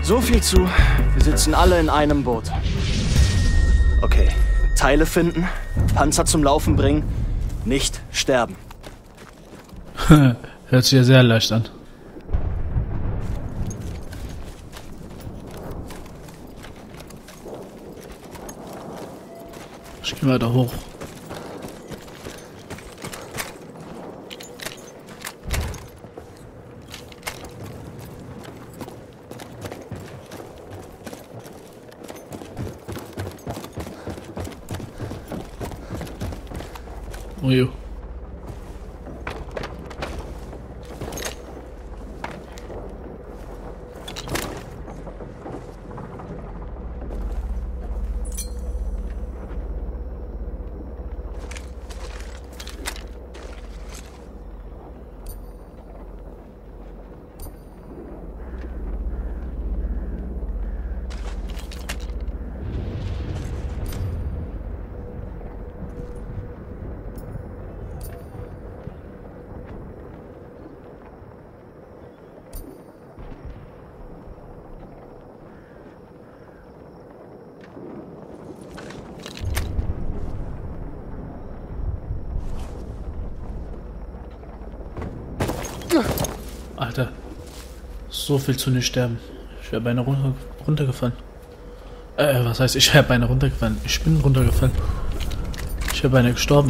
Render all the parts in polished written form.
So viel zu, wir sitzen alle in einem Boot. Okay, Teile finden, Panzer zum Laufen bringen, nicht sterben. Hört sich ja sehr leicht an. Ich gehe weiter hoch. Oh jo. Alter, so viel zu nicht sterben. Ich wäre beinahe runtergefallen. Was heißt, ich wäre beinahe runtergefallen? Ich bin runtergefallen. Ich wäre beinahe gestorben.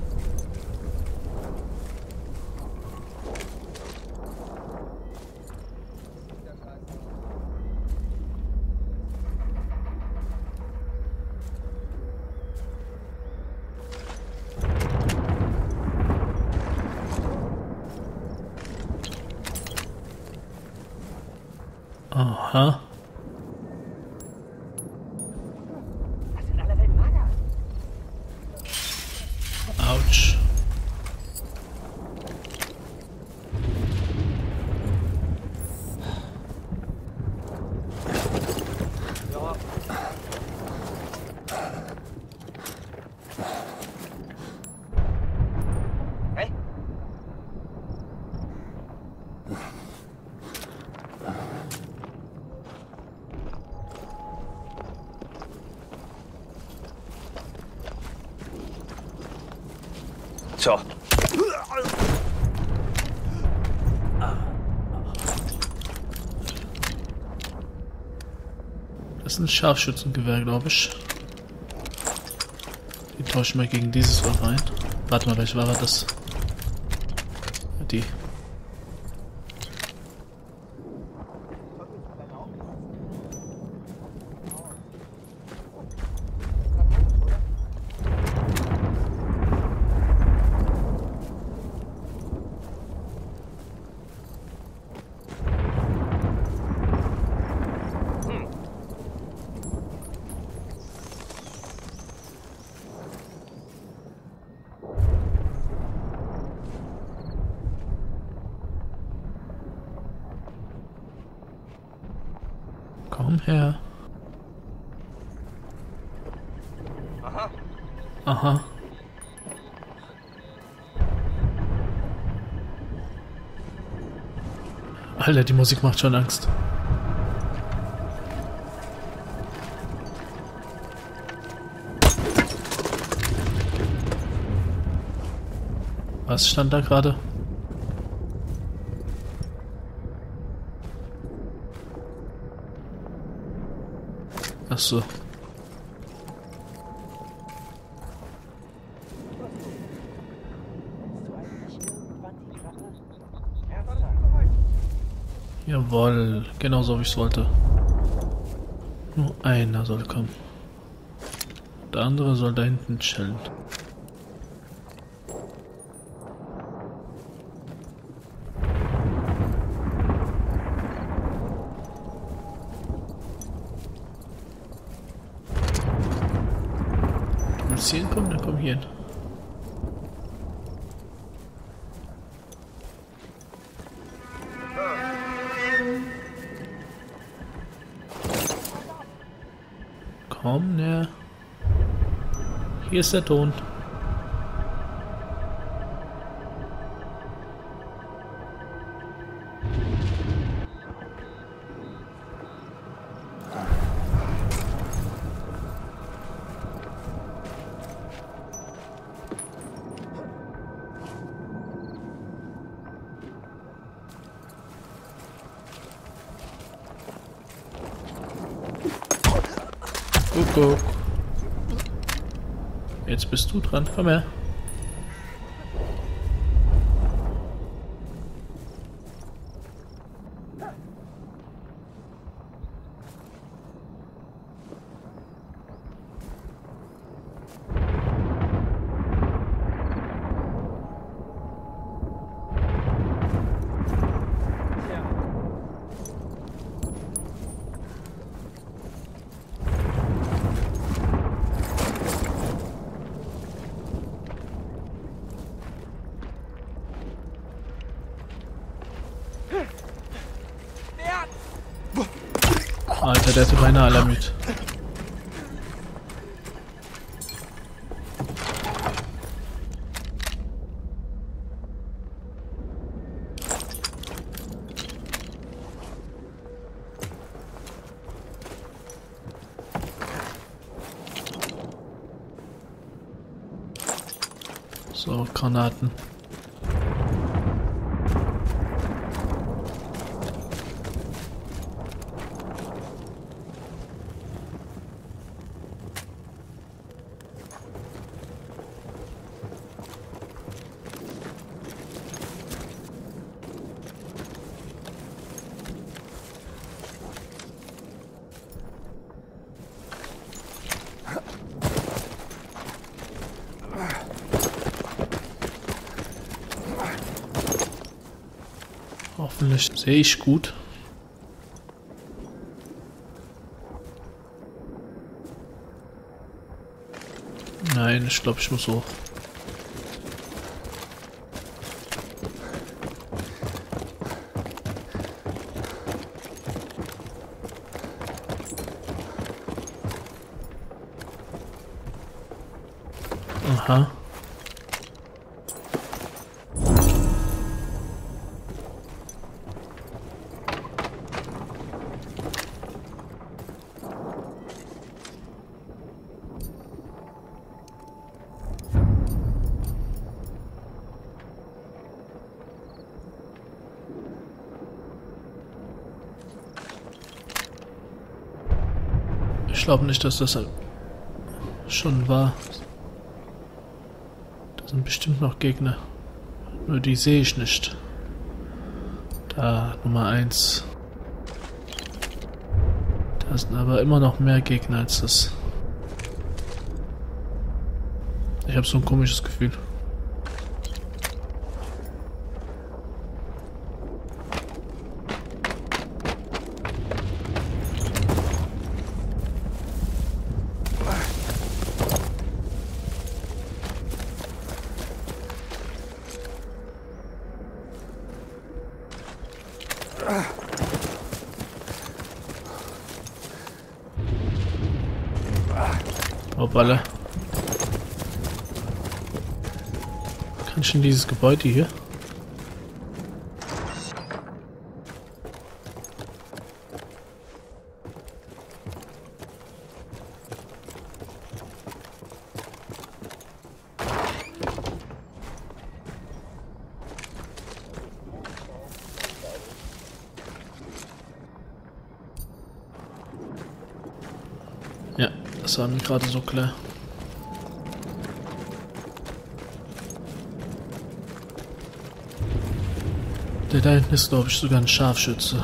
Aha. Autsch. So. Das ist ein Scharfschützengewehr, glaube ich. Die tauschen wir gegen dieses Wort rein. Warte mal, welche war das? Die. Komm her. Aha. Aha. Alter, die Musik macht schon Angst. Was stand da gerade? Ach so. Jawohl, genau so wie ich es wollte. Nur einer soll kommen. Der andere soll da hinten chillen. Du willst hier hinkommen? Dann komm hier hin. Komm, ne? Hier ist der Ton. Kuckuck. Jetzt bist du dran. Komm her. Alter, der hatte beinahe Alarmit. So, Granaten. Hoffentlich sehe ich gut. Nein, ich glaube, ich muss hoch. Aha. Ich glaube nicht, dass das schon war. Da sind bestimmt noch Gegner. Nur die sehe ich nicht. Da, Nummer 1. Da sind aber immer noch mehr Gegner als das. Ich habe so ein komisches Gefühl. Hoppala. Kann ich in dieses Gebäude hier? Ja, das war mir gerade so klar. Der da hinten ist, glaube ich, sogar ein Scharfschütze.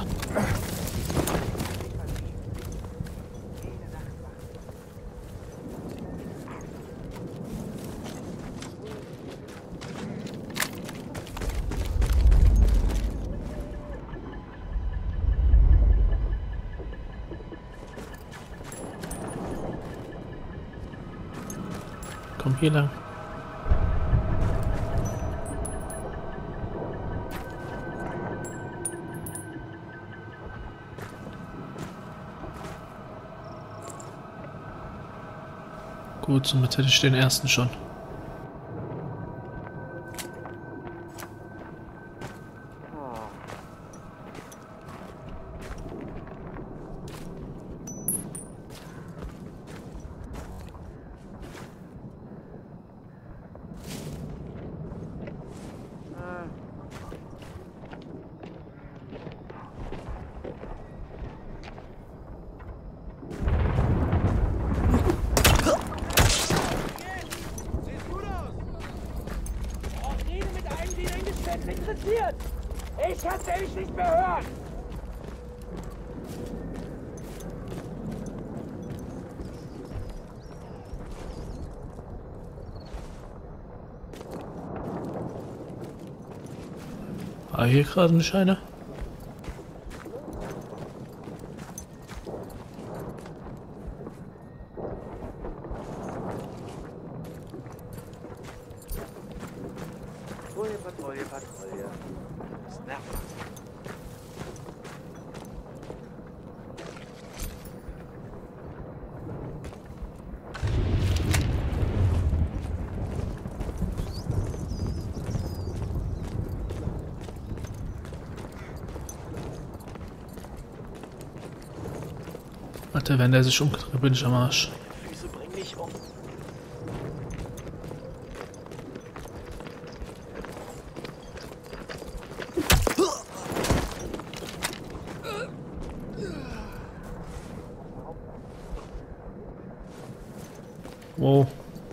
Komm hier lang. Gut, somit hätte ich den ersten schon. Ich kann dich nicht mehr hören! War hier gerade nicht einer? Patrouille, Patrouille, Patrouille. Das nervt. Alter, wenn der sich umdreht, bin ich am Arsch. Füße bringen mich um. Wow.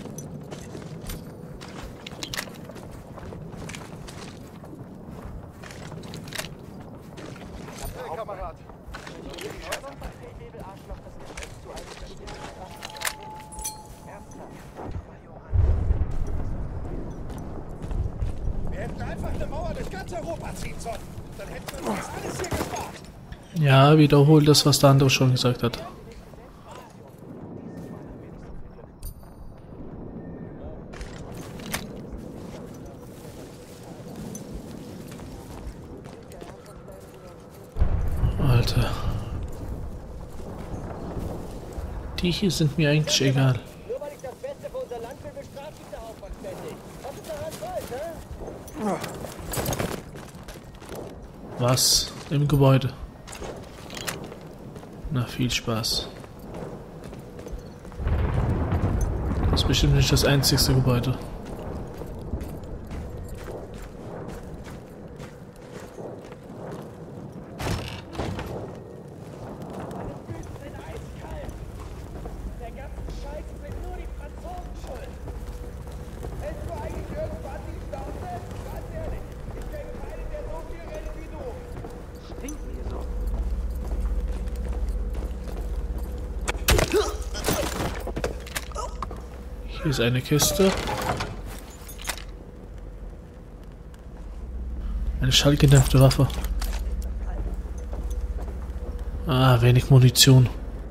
Hey, Kamerad. Wir hätten einfach eine Mauer durch ganz Europa ziehen sollen. Dann hätten wir uns alles hier gespart. Ja, wiederholt das, was der andere schon gesagt hat. Alter. Die hier sind mir eigentlich egal. Nur weil ich das Beste für unser Land will, bestraft sich der Aufwand ständig. Was ist daran falsch, hä? Was? Im Gebäude. Na, viel Spaß. Das ist bestimmt nicht das einzigste Gebäude. Der ganze Scheiß sind nur die Franzosen schuld. Hältst du eigentlich irgendwann die Schnauze? Ganz ehrlich, ich kenne keinen, der so viel redet wie du. Stinkt mir so. Hier ist eine Kiste. Eine schallgedämpfte Waffe. Ah, wenig Munition.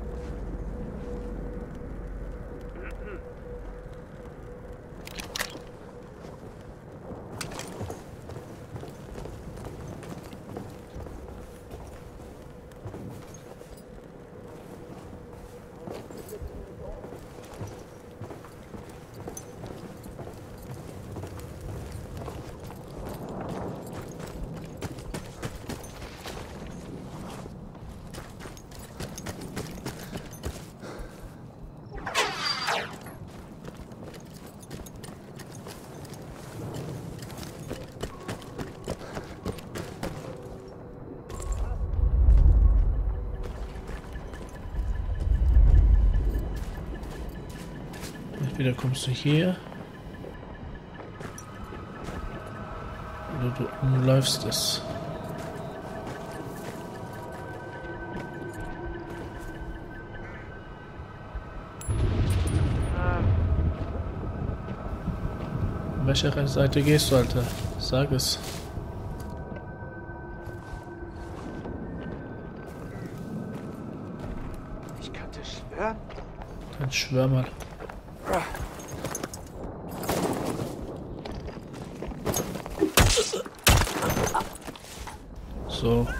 Entweder kommst du hier oder du umläufst es. An welcher Seite gehst du, Alter? Sag es. Ich könnte schwören. Dann schwör mal. So.